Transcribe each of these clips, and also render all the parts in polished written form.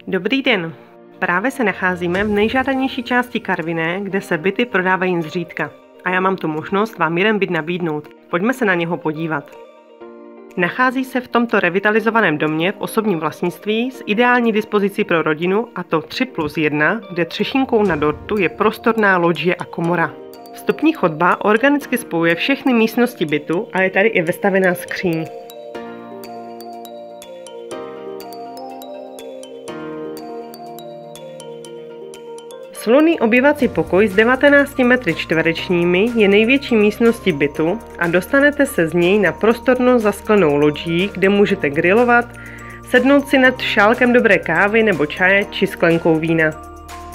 Dobrý den. Právě se nacházíme v nejžádanější části Karviné, kde se byty prodávají jen zřídka. A já mám tu možnost vám jeden byt nabídnout. Pojďme se na něho podívat. Nachází se v tomto revitalizovaném domě v osobním vlastnictví s ideální dispozicí pro rodinu, a to 3+1, kde třešínkou na dortu je prostorná loďie a komora. Vstupní chodba organicky spojuje všechny místnosti bytu a je tady i vestavěná skříň. Slunný obývací pokoj s 19 metry čtverečními je největší místností bytu a dostanete se z něj na prostornou zasklenou loďii, kde můžete grilovat, sednout si nad šálkem dobré kávy nebo čaje či sklenkou vína.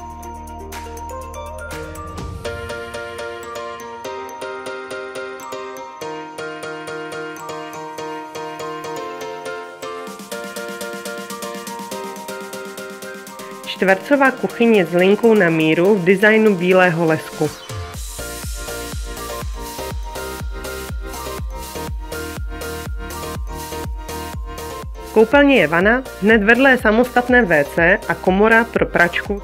Čtvercová kuchyně s linkou na míru v designu bílého lesku. Koupelně je vana, hned vedle je samostatné WC a komora pro pračku.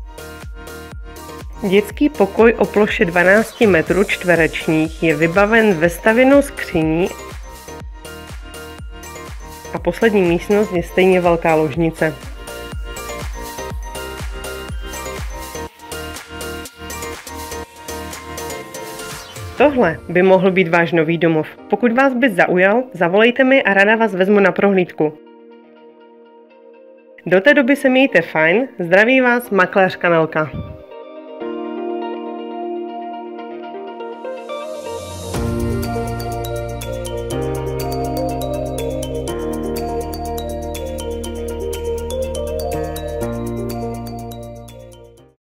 Dětský pokoj o ploše 12 metrů čtverečních je vybaven vestavěnou skříní a poslední místnost je stejně velká ložnice. Tohle by mohl být váš nový domov. Pokud vás byt zaujal, zavolejte mi a ráda vás vezmu na prohlídku. Do té doby se mějte fajn, zdraví vás makléřka Nelka.